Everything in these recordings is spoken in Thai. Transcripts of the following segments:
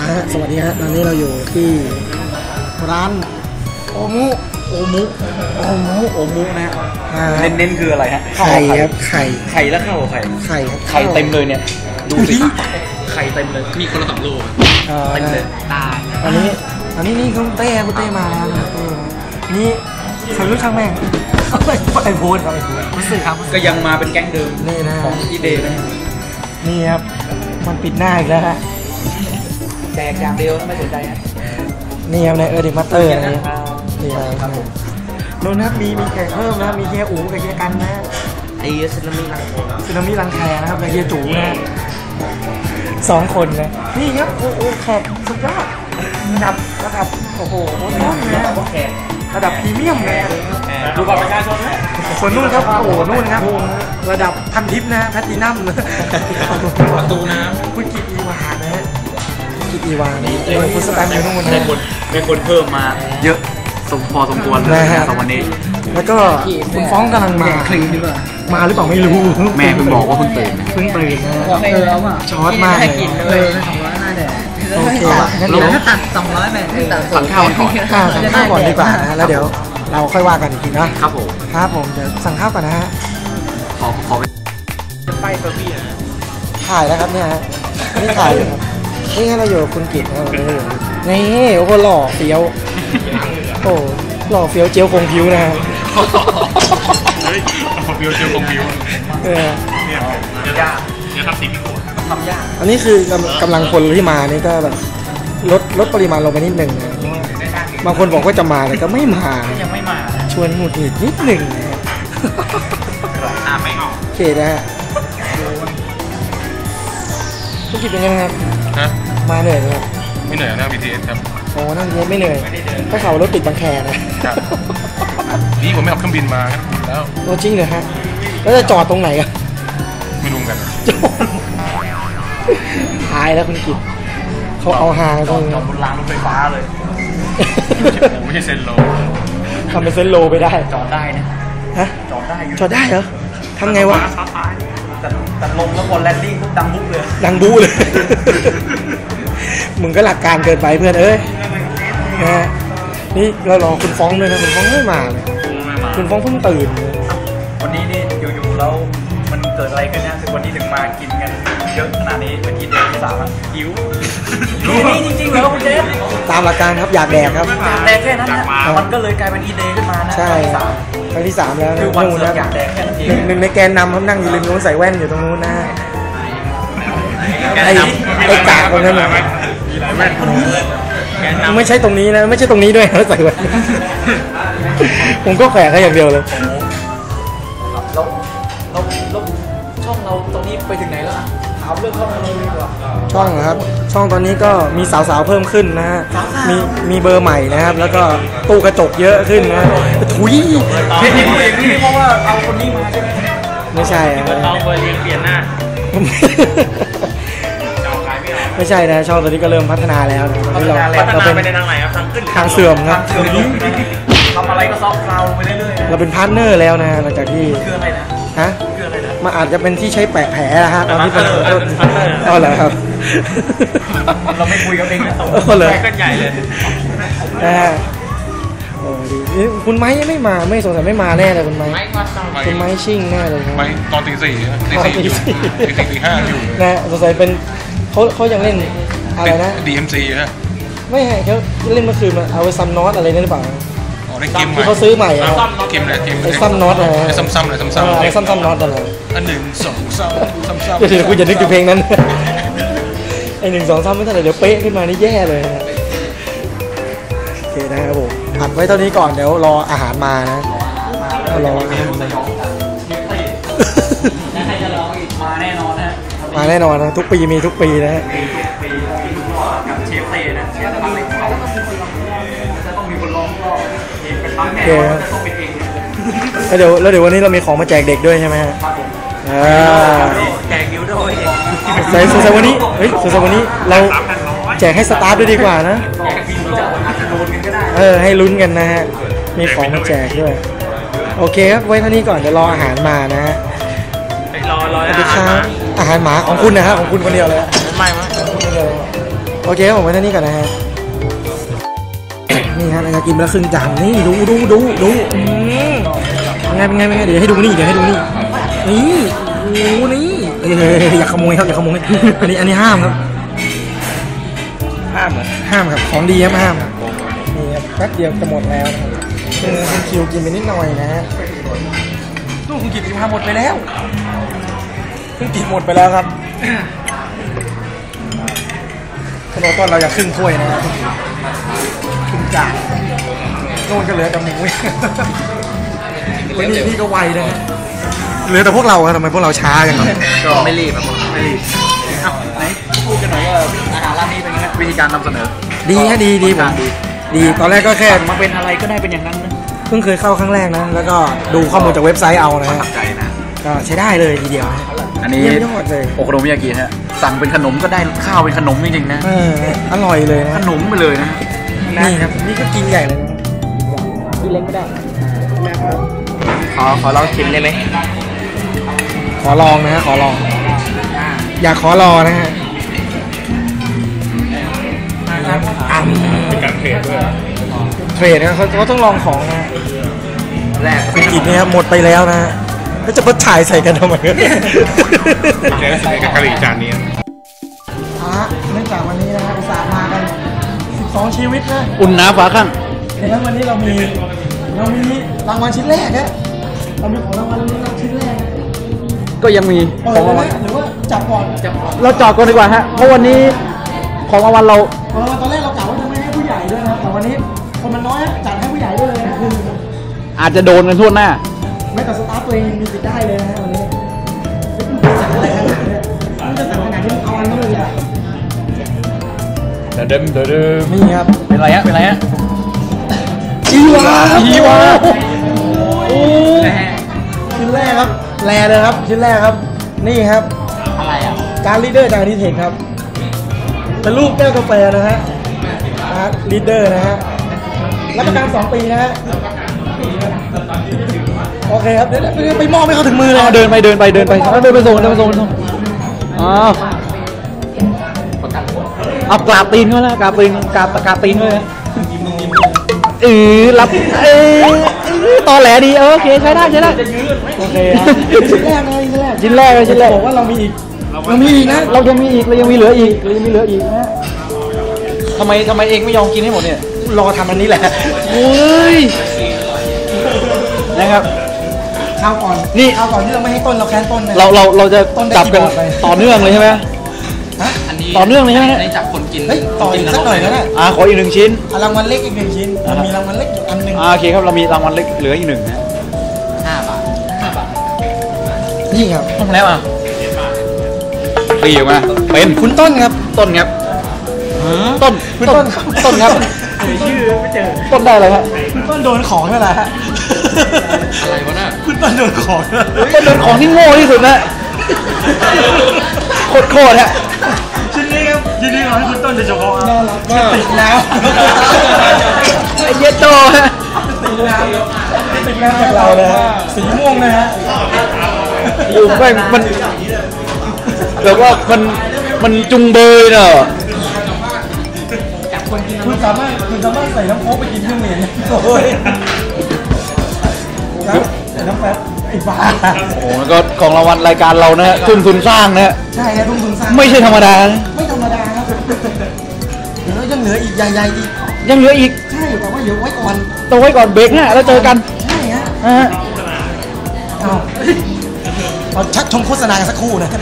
สวัสดีฮะตอนนี้เราอยู่ที่ร้านโอมุนะเน้นคืออะไรฮะไข่ครับไข่แล้วข้าวไข่ครับไข่เต็มเลยเนี่ยดูสิไข่เต็มเลยมีคนละ2 โลเต็มเลยตายอันนี้นี่คุณเต้มาแล้วนี่ใส่ลูกช่างแม่งไอโพสครับรู้สึกครับก็ยังมาเป็นแก๊งเดิมนี่นะของอีเดย์นี่ครับมันปิดหน้าอีกแล้วฮะแจกอย่างเดียวไม่สนใจฮะนี่ครับในเดมัตเตอร์นะนี่ครับโน่นนะมีแขกเพิ่มนะมีเฮียอู๋กับเฮียกันนะไอ้ซึนามิรังแคนะครับกับเฮียจูนะ2 คนนะนี่ครับโอ้แขกสุดยอดระดับโอ้โหต้นนะระดับพรีเมียมเลยดูบัตรประชาชนไหมคนนู่นครับโอ้นู่นครับระดับพันทิพย์นะแพทินัมประตูน้ำคุณกิตอีวานะฮะกิตอีวานี่คุณสแตมป์อยู่นู่นนะเป็นคนเพิ่มมาเยอะพอสมควรเลยสำหรับวันนี้แล้วก็คุณฟ้องกำลังมาหรือเปล่าไม่รู้แม่เพิ่งบอกว่าเพิ่งตื่นนะช็อตมากเลยโอเคงั้นเดี๋ยวถ้าตัด200แบบสั่งข้าวก่อนดีกว่านะแล้วเดี๋ยวเราค่อยว่ากันอีกทีนะครับผมเดี๋ยวสั่งข้าวก่อนนะฮะขอไปเฟอร์บี้นะถ่ายแล้วครับเนี่ยฮะนี่ถ่ายครับนี่เราอยู่คุณกิตนะนี่โอ้โหหล่อเฟี้ยวโอ้หล่อเฟี้ยวเจียวคงผิวนะฮะเฟี้ยวเจียวคงผิวเนี่ยทำสิ่งที่ทำยากอันนี้คือกำลังคนที่มานี่ก็แบบลดปริมาณลงไปนิดหนึ่งนะบางคนบอกว่าจะมาแต่ก็ไม่มายังไม่มาชวนหงุดหงิดนิดหนึ่งนะไม่ออกโอเคนะฮะธุรกิจเป็นยังไงครับมาเหนื่อยไหมครับไม่เหนื่อยนั่ง BTS ครับโอ้นั่งเยอะไม่เหนื่อยก็ข่าวรถติดบางแคนะนี่ผมไม่ขับเครื่องบินมาแล้วโอ้จริงเหรอฮะแล้วจะจอดตรงไหนอ่ะไม่รู้กันหายแล้วคุณกิตเขาเอาหางจอดบนรางรถไฟฟ้าเลยไม่ใช่เซนโลทำเป็นเซนโลไปได้จอดได้นะฮะจอดได้เหรอทำไงวะแต่ลงแล้วบนแลนดิ้งปุ๊บดังบุ๊เลยมึงก็หลักการเกินไปเพื่อนเอ้ยนะนี่เรารอคุณฟ้องด้วยนะคุณฟ้องไม่มาเลยคุณฟ้องเพิ่งตื่นวันนี้นี่อยู่ๆแล้วมันเกิดอะไรขึ้นเนี่ยถึงวันนี้ถึงมากินกันเยอะขนาดนี้เป็นกินเดือนที่3แล้วหิวนี่จริงๆเหรอคุณเจฟตามหลักการครับอยากแดกครับอยากแดกแค่นั้นนะมันก็เลยกลายเป็นอีเดย์ขึ้นมานะใช่ครั้งที่3แล้วคือวันอยากแดกแค่นั้นเองหนึ่งในแกนนำเขานั่งอยู่ริมนู้นใส่แว่นอยู่ตรงนู้นนะไอ้กากคนนั้นนะไม่ใช่ตรงนี้นะไม่ใช่ตรงนี้ด้วยเขาใส่แว่นผมก็แขวะแค่อย่างเดียวเลยแล้วช่องเราตรงนี้ไปถึงไหนแล้วถามเรื่องช่องเราเลยดีกว่าช่องครับช่องตอนนี้ก็มีสาวๆเพิ่มขึ้นนะฮะมีเบอร์ใหม่นะครับแล้วก็ตู้กระจกเยอะขึ้นนะถุยเพราะว่าเอาคนนี้มาใช่ไหมไม่ใช่เอาเบอร์เปลี่ยนหน้าไม่ใช่นะช่องตอนนี้ก็เริ่มพัฒนาแล้วนะพัฒนาไปในทางไหนครับทางขึ้นทางเสื่อมครับทำอะไรก็ซอฟต์คลาวด์ไปเรื่อยๆเราเป็นพาร์ทเนอร์แล้วนะหลังจากที่คืออะไรนะฮะมันอาจจะเป็นที่ใช้แปะแผลนะฮะตอนที่เป็นเอาเหรอครับเราไม่คุยกับเองนะตรงเลยกันใหญ่เลยโอ้ดีคุณไม้ยังไม่มาไม่สงสัยไม่มาแน่เลยคุณไม้คุณไม้ชิ่งแน่เลยครับไม่ตอนตี 4อยู่ตี 5อยู่นะสงสัยเป็นเขายังเล่นอะไรนะ DMC ฮะไม่ใช่เขาเล่นเมื่อคืนเอาไว้ซัมน็อตอะไรนั่นหรือเปล่าในเกมที่เขาซื้อใหม่อะเกมอะไรเกมไอ้ซัมน็อตอะไรไอ้ซ้ำๆเลยซ้ำๆไอ้ซ้ำน็อตอะไรอัน1 2 3ซ้ำๆเดี๋ยวคุณอย่านึกถึงเพลงนั้นไอ้1 2 3ไม่เท่าไหร่เดี๋ยวเป๊ะขึ้นมานี่แย่เลยนะโอเคนะครับผมอัดไว้เท่านี้ก่อนเดี๋ยวรออาหารมานะรออาหารมาแน่นอนนะมาแน่นอนนะทุกปีมีทุกปีนะกับเชฟเต้นะเชฟอะไรเขาจะต้องมีคนร้องก็เป็นปั๊มแน่จะต้องเป็นเองแล้วเดี๋ยววันนี้เรามีของมาแจกเด็กด้วยใช่ไหมฮะแจกนิ้วด้วยใส่วันนี้เฮ้ยใส่วันนี้เราแจกให้สตาฟด้วยดีกว่านะให้ลุ้นกันนะฮะมีของมาแจกด้วยโอเคครับไว้เท่านี้ก่อนเดี๋ยวรออาหารมานะฮะรออาหารหมาของคุณนะฮะของคุณคนเดียวเลยไม่มั้งโอเคผมไว้เท่านี้ก่อนนะฮะนี่ฮะเราจะกินไปแล้วครึ่งจานนี่ดูเป็นไงเดี๋ยวให้ดูนี่นี่โอ้นี่อย่าขโมยครับอันนี้ห้ามครับห้ามครับของดีครับห้ามนี่ครับแป๊บเดียวจะหมดแล้วคุณคิวกินไปนิดหน่อยนะฮะตู้คุณกินไปหมดไปแล้วคุณกินหมดไปแล้วครับขนมต้นเราอยากครึ่งถ้วยนะครับครึ่งจานโน่นก็เหลือแต่หมูนี่ก็ไวนะฮะเหลือแต่พวกเราครับทำไมพวกเราช้ากันครับก็ไม่รีบครับไม่รีบไหนพูดกันหน่อยว่าอาหารร้านนี้เป็นไงวิธีการนำเสนอดีฮะดีตอนแรกก็แค่มาเป็นอะไรก็ได้เป็นอย่างนั้นนะเพิ่งเคยเข้าครั้งแรกนะแล้วก็ดูข้อมูลจากเว็บไซต์เอานะฮะใจนะก็ใช้ได้เลยทีเดียวนะอันนี้เยี่ยมยอดเลยโอโคโนมิยากิฮะสั่งเป็นขนมก็ได้ข้าวเป็นขนมจริงๆนะอร่อยเลยนะขนมไปเลยนะนี่ครับนี่ก็กินใหญ่เลยนะกินเล็กก็ได้ขอลองชิมได้ไหมขอลองนะฮะขอลองอยากขอรอนะฮะเป็นการเทรดด้วยเทรดนะเขาต้องลองของนะแรกไปกินเนี่ยหมดไปแล้วนะแล้วจะมาถ่ายใส่กันทำไมแค่สิ่งกับกะหรี่จานนี้เนื่องจากวันนี้นะฮะอุตส่าห์มากัน12ชีวิตนะอุ่นน้ำฝาข้างดังนั้นวันนี้เรามีรางวัลชิ้นแรกนะเรามีของรางวัลชิ้นแรกก็ยังมีของรางวัลหรือว่าจับก่อนเราจอดก่อนดีกว่าฮะเพราะวันนี้ของรางวัลเราของรางวัลตอนแรกเรากะว่าจะไม่ให้ผู้ใหญ่ด้วยนะแต่วันนี้คนมันน้อยจัดให้ผู้ใหญ่ด้วยเลยนะอาจจะโดนกันทั่วหน้าไม่แต่สตาร์ทตัวเองมีสิทธิ์ได้เลยนะฮะวันนี้สั่งอะไรขนาดนี้มันจะสั่งขนาดนี้เอาอันนั้นเลยอ่ะเดิมนี่ครับเป็นไรฮะอีวาโอ้ชิ้นแรกครับแรเลยครับชิ้นแรกครับนี่ครับอะไรอ่ะการลีดเดอร์จากนิเทคครับเป็นรูปแก้วกาแฟนะฮะลีดเดอร์นะฮะรับประกัน2 ปีนะฮะโอเคครับเดี๋ยวไปมอบให้เขาถึงมือเลยเดินไปไปส่งอ๋อเอากราบตีนเขาแล้วกราบตีนเลยรับตอแหลดีโอเคใช้ได้โอเคครับชิ้นแรกบอกว่าเรามีอีกนะเรายังมีเหลืออีกนะทำไมเองไม่ยอมกินให้หมดเนี่ยรอทำอันนี้แหละโอ้ยนะครับข้าวก่อนที่เราไม่ให้ต้นเราแค้นต้นนะเราจะจับกันต่อเนื่องเลยใช่ไหมอันนี้ต่อเนื่องเลยใช่ไหมได้จับคนกินเฮ้ยต่ออีกสักหน่อยก็ได้ขออีก1 ชิ้นรางวัลเล็กอีก1 ชิ้นมันมีรางวัลเล็กอีกอันหนึ่งโอเคครับเรามีรางวัลเล็กเหลืออีก1นะ 5 บาทนี่ครับต้องแล้วอ่ะตีออกมาเป็นคุณต้นครับต้นครับต้นครับชื่อไม่เจอต้นได้อะไรครับคุณต้นโดนของนั่นแหละฮะอะไรวะน่ะคุณต้นโดนของต้นโดนของที่โง่ที่สุดนะโคตรฮะชิ้นนี้ครับยินดีขอให้คุณต้นโดยเฉพาะติดแล้วไอ้เยโตฮะติดแล้วจากเราเลยฮะสีม่วงนะฮะอยู่ไม่มันแต่ว่ามันจุงเบยเนอะคุณสามารถใส่น้ำโค้กไปกินที่โรงเรียนโอ้ยใส่น้ำแป๊บไอ้บ้าโอ้แล้วก็ของรางวัลรายการเรานะฮะทุนสร้างนะฮะใช่ครับทุ่งทุนสร้างไม่ใช่ธรรมดานะไม่ธรรมดาครับเดี๋ยวยังเหลืออีกใหญ่ๆอีกยังเหลืออีกใช่แต่ว่าเดี๋ยวไว้ก่อนตัวไว้ก่อนเบรกนะแล้วเจอกันใช่ฮะนะฮะเราชักชมโฆษณากันสักครู่นะ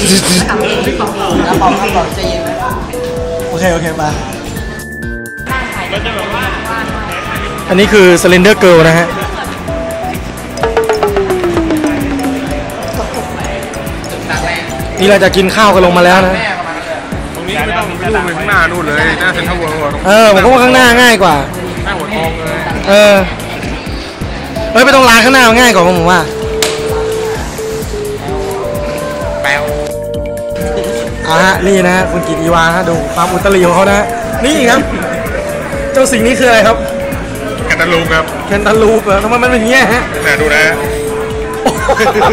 บอกใจเย็นนะโอเคมาอันนี้คือ Slender Girl นะฮะนี่เราจะกินข้าวกันลงมาแล้วนะตรงนี้ไม่ต้องไปดูไปข้างหน้านู่นเลยหน้าเซ็นทรัลเวิลด์ผมก็ว่าข้างหน้าง่ายกว่าหน้าหัวทองเลยไม่ต้องล้างข้างหน้าง่ายกว่าผมว่าแป๊วนี่นะคุณกิตอีวาฮะดูความอุตริของเขานะนี่ครับเจ้าสิ่งนี้คืออะไรครับแคนตาลูปครับแคนตาลูปเหรอทำไมมันเป็นอย่างเงี้ยฮะน่าดูนะ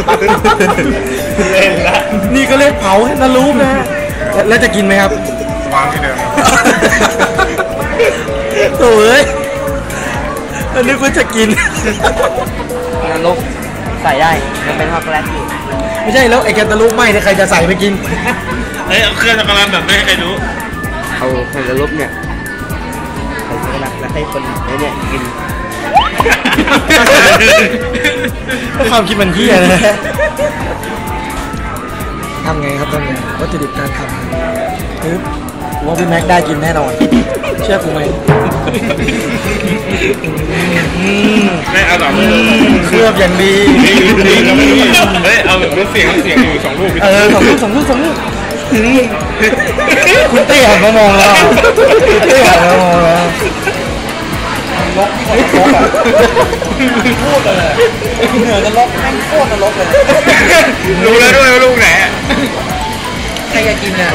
เล่นละนี่ก็เรียกเผาแคนตาลูปนะฮะแล้วจะกินไหมครับไปวางที่เดิมโอ้ยอันนี้กูจะกินนรกใส่ได้มันเป็นช็อกโกแลตอยู่ไม่ใช่แล้วไอ้แคนตาลูปไหมเนี่ยใครจะใส่ไปกินเฮ้ยเอาเครื่องจักรยานแบบไม่ให้ใครรู้เอาแคนตาลูปเนี่ยใส่ช็อกโกแลตแล้วให้คนเนี่ยกินความคิดมันเหี้ยนะฮะทำไงครับทำไงวัตถุดิบการทำคือว่าพี่แม็กได้กินแน่นอนเชื่อกูไหมไม่เอาแบบเคลือบอย่างดีเฮ้ยเอาแบบเสียงอยู่2 ลูกสองลูกคุณเตี้ยหันมามองแล้วคุณเตี้ยหันมามองแล้วนรกที่เขานรกอ่ะพูดเลยเหนือนรกแม่งโคตรนรกเลยรู้แล้วด้วยว่าลูกไหนใครจะกินเนี่ย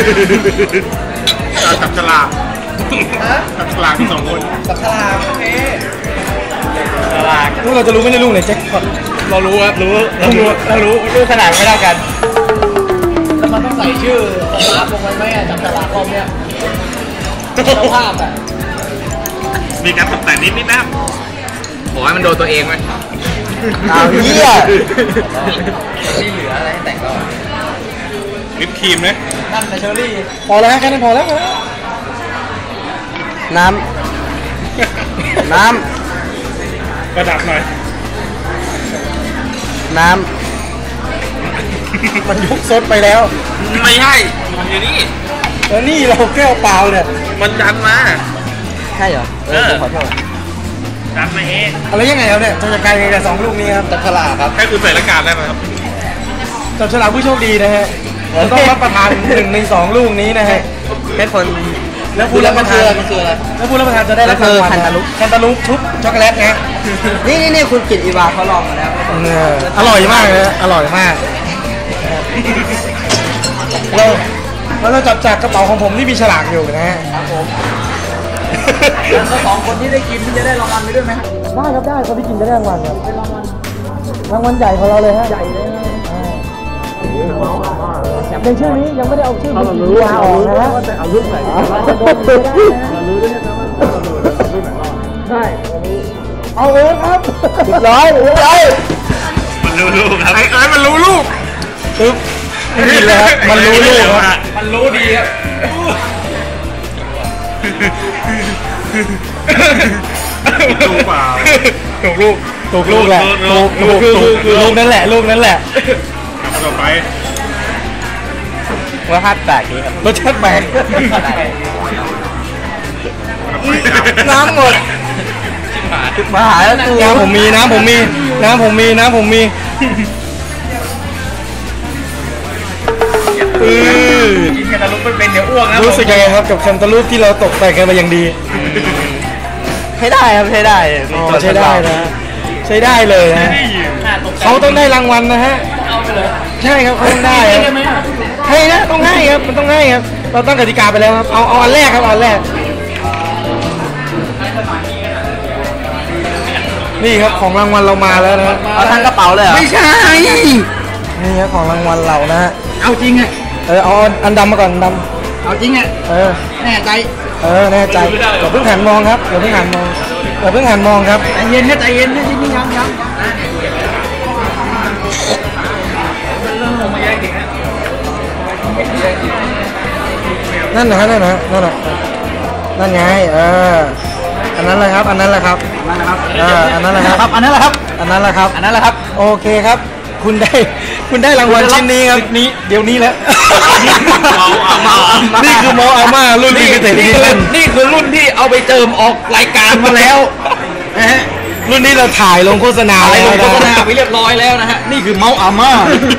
จับฉลากจับฉลากที่2 คนสับฉลากโอเคฉลากลูกเราจะรู้ไม่ได้ลูกไหนแจ็คพอตเรารู้ครับเรารู้ลูกขนาดไม่เท่ากันแล้วมันต้องใส่ชื่อสตาร์ลงไปไหมจับฉลากรอบเนี้ยเจ้าภาพอ่ะมีการตกแต่งนิดนะขอให้มันโดนตัวเองไหมเอาเหี้ยนี่เหลืออะไรให้แต่งก็วิปครีมนะนั่นนะเชอรี่พอแล้วแค่นั้นพอแล้วน้ำประดับหน่อยมันยุกซดไปแล้วไม่ใช่อยู่นี่แล้วนี่เราแก้วเปล่าเนี่ยมันดันมาใช่เหรอขอโทษดันมาเองอะไรยังไงครับเนี่ยจะจัดการยังไงกับ2 ลูกนี้ครับจับฉลากครับให้คุณใส่หน้ากากได้ไหมครับจับฉลากผู้โชคดีนะฮะเราต้องรับประทาน1 ใน 2 ลูกนี้นะฮะให้คนแล้วผู้รับประทานมันคืออะไรแล้วผู้รับประทานจะได้รับรางวัลแคนตาลูปแคนตาลูปชุบช็อกโกแลตนะนี่คุณกิตอีวาเขาลองมาแล้วอร่อยมากเลยนะอร่อยมากเราจับจากกระเป๋าของผมที่มีฉลากอยู่นะฮะแล้ว2 คนที่ได้กินจะได้รางวัลไปด้วยไหมได้ครับได้คนที่กินจะได้รางวัลครับรางวัลใหญ่ของเราเลยฮะใหญ่เลยในชื่อนี้ยังไม่ได้เอาชื่อพี่กินออกนะฮะเอาลูกไหนเรารู้ด้วยนะว่าเรารู้ลูกไหนรอดใช่เอาเลยครับร้อยมันรู้ลูกครับไอ้มันรู้ลูกปึ๊บไม่กินแล้วครับมันรู้ลูกครับมันรู้ดีครับถูกเปล่าถูกลูกถูกลูกแหละถูกลูกนั่นแหละลูกนั่นแหละต่อไปรสชาติแปลกดีครับรสชาติแปลกน้ำหมดมาหาแล้วกูน้ำผมมีน้ำผมมีกินกันแล้วเป็นเดี๋ยวอ้วกนะรู้สึกยังไงครับกับแคนตาลูปที่เราตกแต่งกันมาอย่างดีใช้ได้ครับใช้ได้ใช้ได้นะใช้ได้เลยนะเขาต้องได้รางวัลนะฮะใช่ครับเขาต้องได้ครับให้นะต้องให้ครับมันต้องให้ครับเราตั้งกติกาไปแล้วครับเอาอันแรกครับอันแรกนี่ครับของรางวัลเรามาแล้วนะเอาทั้งกระเป๋าเลยเหรอไม่ใช่นี่ครับของรางวัลเรานะฮะเอาจริงอ่ะเอาอันดำมาก่อนอันดเอาจริงอ่ะำแน่ใจแน่ใจอย่าเพิ่งหันมองครับอย่าเพิ่งหันมองครับใจเย็นนะใจเย็นนะนี่ยังนั่นไงอันนั้นแหละอันนั้นแหละครับอันนั้นแหละครับโอเคครับคุณได้รางวัลชิ้นนี้ครับเดี๋ยวนี้แหละนี่คือเมาอาม่ารุ่นนี้เกษตรดีขึ้นนี่คือรุ่นที่เอาไปเจิมออกรายการมาแล้วนะฮะรุ่นนี้เราถ่ายลงโฆษณาอะไรแล้วโฆษณาไปเรียบร้อยแล้วนะฮะนี่คือเมาส์อาม่า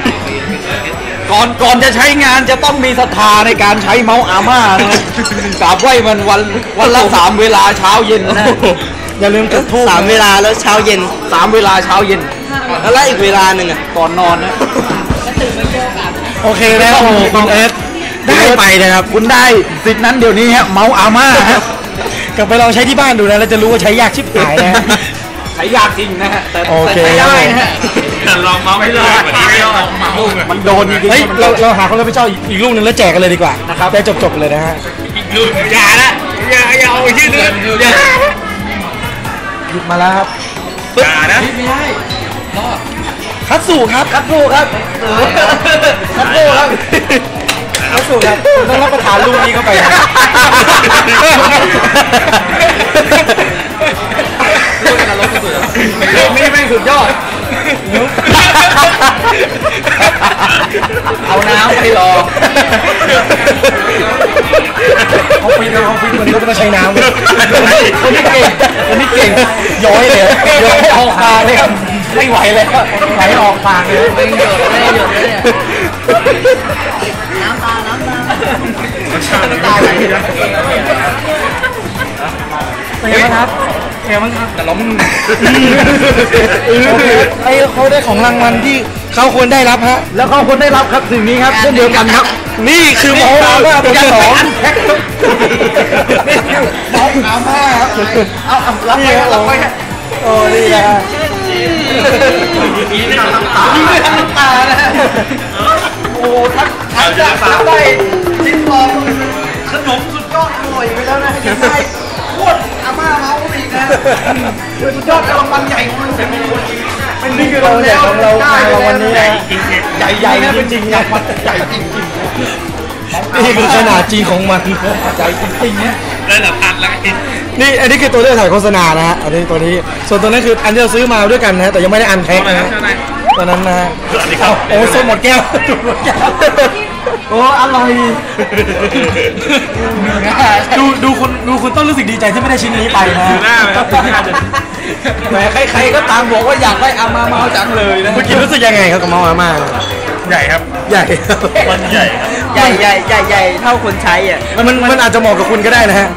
ก่อนจะใช้งานจะต้องมีศรัทธาในการใช้เมาส์อาม่านะฮะกราบไหว้มันวันละ3 เวลาเช้าเย็นนะอย่าลืมจุดธูป 3 เวลาแล้วเช้าเย็น3 เวลาเช้าเย็นแล้วอีกเวลาหนึ่งอ่ะก่อนนอนนะโอเคแล้วคุณเอสได้ไปนะครับคุณได้สิทธินั้นเดี๋ยวนี้ฮะเมาส์อาม่าฮะกลับไปลองใช้ที่บ้านดูนะแล้วจะรู้ว่าใช้ยากชิบหายนะใช้ยากจริงนะฮะแต่โอเคใช้ได้นะฮะลองเมาส์ไม่ได้วันนี้ไม่ลองเมาส์มันโดนจริงเฮ้ยเราหาคนรับผิดชอบอีกลูกหนึ่งแล้วแจกกันเลยดีกว่านะครับได้จบเลยนะฮะอีกลูกอย่าละอย่าเอาชื่อนึงอย่าหยิบมาแล้วครับอย่านะไม่ได้คัตสึครับคัตสึครับคัตสึครับคัตสึครับต้องรับประทานลูกนี้เข้าไปนะนี่แม่งสุดยอดเอาน้ำไปรอเขาฟิตวันนี้ก็ต้องใช้น้ำคนนี้เก่งย้อยเลยย้อยออกปากเลยครับไม่ไหวเลยไหลออกปากเลยไม่หยดเลยน้ำตาไหลนะเป็นไงบ้างครับแต่ล้มไอ้เขาได้ของรางวัลที่เขาควรได้รับฮะแล้วเขาควรได้รับครับสิ่งนี้ครับเช่นเดียวกันครับนี่คือหมออาม่าเป็นที่สองนี่คือหมออาม่าครับเอารับไปโอ้นี่นะยิ้มไม่ทำน้ำตานะโอ้ทั้งจากได้ชิ้นทองขนมสุดยอดอร่อยไปแล้วนะได้โคตรอาม่าเมาอีกนะสุดยอดรางวัลใหญ่เป็นนี่คือเราแจกของเราวันนี้นะใหญ่นะจริงๆนะใหญ่จริงนี่คือขนาดจริงของมันใหญ่จริงๆเนี่ยได้หลับพันแล้วนี่อันนี้คือตัวเลือกถ่ายโฆษณานะฮะอันนี้ตัวนี้ส่วนตัวนั้นคืออันที่เราซื้อมาด้วยกันนะแต่ยังไม่ได้อันแพ็คนะฮะตอนนั้นนะฮะโอ้โซหมดแก้วโอ้อร่อยดูคุณต้องรู้สึกดีใจที่ไม่ได้ชิ้นนี้ไปนะแหมใครๆก็ตามบอกว่าอยากได้อาม่าเมาจังเลยนะเมื่อกี้รู้สึกยังไงครับกับเมาอาม่าใหญ่ครับใหญ่มันใหญ่ใหญ่เท่าคนใช้อ่ะมันอาจจะเหมาะกับคุณก็ได้นะฮะ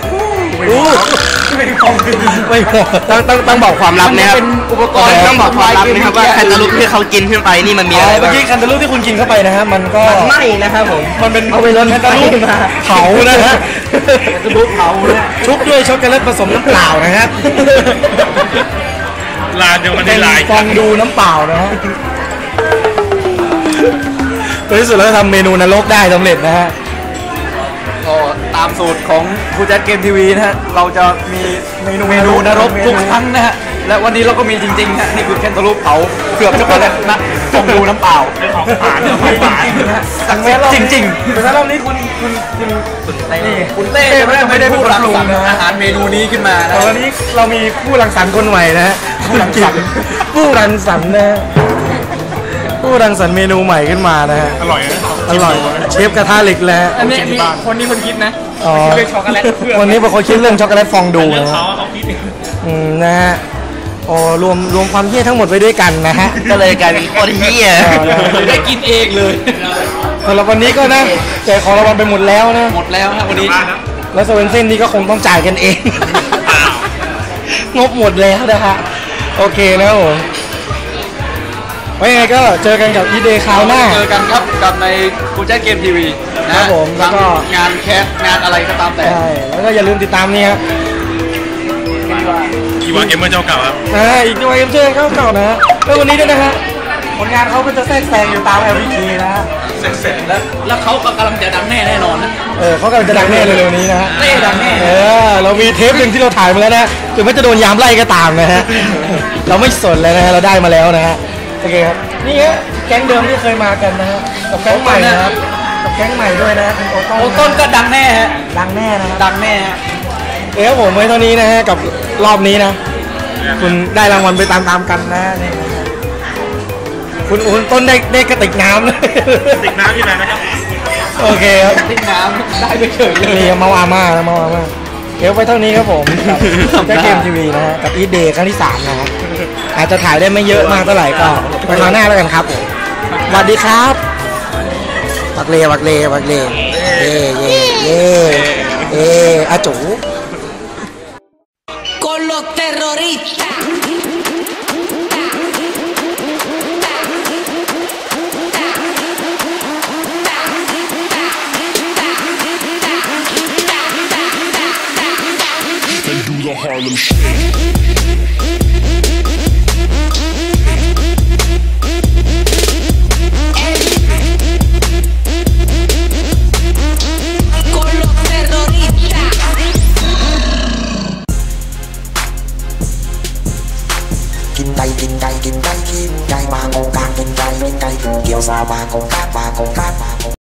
ไม่พอต้องบอกความลับนะครับเป็นอุปกรณ์ต้องบอกความลับนะครับว่าแคนตาลูปที่เขากินขึ้นไปนี่มันมีอะไรเมื่อกี้แคนตาลูปที่คุณกินเข้าไปนะฮะมันก็ไม่นะครับผมมันเป็นเอาไปรสแคนตาลูปเผานะฮะแคนตาลูปเผาชุบด้วยช็อกโกแลตผสมน้ำเปล่านะฮะลายังมันได้ลายฟองดูน้ำเปล่านะฮะในที่สุดแล้วทำเมนูนรกได้สำเร็จนะฮะก็ตามสูตรของผู้จัดเกมทีวีนะฮะเราจะมีเมนูนรกทุกครั้งนะฮะและวันนี้เราก็มีจริงๆฮะนี่คือแคนตาลูปเผาเกือบจะเป็นนะฟองดูน้ำเปล่าเป็นของผ่านจริงแต่รอบนี้คุณเต้ไม่ได้พูดรังสรรค์อาหารเมนูนี้ขึ้นมานะวันนี้เรามีผู้รังสรรค์คนใหม่นะฮะผู้รังสรรค์นะผู้รังสรรค์เมนูใหม่ขึ้นมานะฮะอร่อยนะอร่อยเชฟกระทะเหล็กแล้วอันนี้คนคิดนะเรื่องช็อกโกแลตวันนี้เป็นคนคิดเรื่องช็อกโกแลตฟองดูนะนะฮะโอ้รวมความเหี้ยทั้งหมดไว้ด้วยกันนะฮะก็เลยกลายเป็นคนเหี้ยได้กินเองเลยสำหรับวันนี้ก็นะแจกของรางวัลไปหมดแล้วนะหมดแล้วครับวันนี้แล้วโซเว่นเส้นนี่ก็คงต้องจ่ายกันเองงบหมดแล้วนะฮะโอเคนะครับผมไว้ไงก็เจอกันกับอีเดย์คราวหน้าเจอกันครับกับในกูแจ็คเกมทีวีนะครับผมแล้วก็งานแคสงานอะไรก็ตามแต่ใช่แล้วก็อย่าลืมติดตามนี่ครับอีวาเกมเมอร์เจ้าเก่าครับอีกด้วยเกมเจอเก่านะฮะแล้ววันนี้ด้วยนะฮะผลงานเขาก็จะแทรกแซงอยู่ตาม LPT นะฮะแล้วเขากำลังจะดังแน่นอนนะเขากำลังจะดังแน่เร็วๆนี้นะฮะดังแน่เรามีเทปหนึ่งที่เราถ่ายมาแล้วนะถึงแม้จะโดนยามไล่ก็ตามนะฮะเราไม่สนเลยนะฮะเราได้มาแล้วนะฮะโอเคครับนี่ฮะแก๊งเดิมที่เคยมากันนะฮะกับแก๊งใหม่นะครับกับแก๊งใหม่ด้วยนะโอต้นก็ดังแน่ฮะดังแน่นะดังแน่ฮะครับผมไว้เท่านี้นะฮะกับรอบนี้นะคุณได้รางวัลไปตามๆกันนะนี่คุณต้นได้กระติกน้ำเลยกระติกน้ำที่ไหนนะครับโอเคครับกระติกน้ำได้ไปเฉยเลยนี่เมาอาม่าเดี๋ยวไปเท่านี้ครับผมกับเกมทีวีนะฮะกับอีเดย์ครั้งที่3นะฮะอาจจะถ่ายได้ไม่เยอะมากเท่าไหร่ก็ไปคราวหน้าแล้วกันครับผมสวัสดีครับบักเล่เย่อาจู con los terroristas the Harlem Shake. กินไก่กินไก่กินไก่กินไก่มาโกงกางกินไก่กินไก่เกี่ยวซาบาโกงกาบาโกงกาบา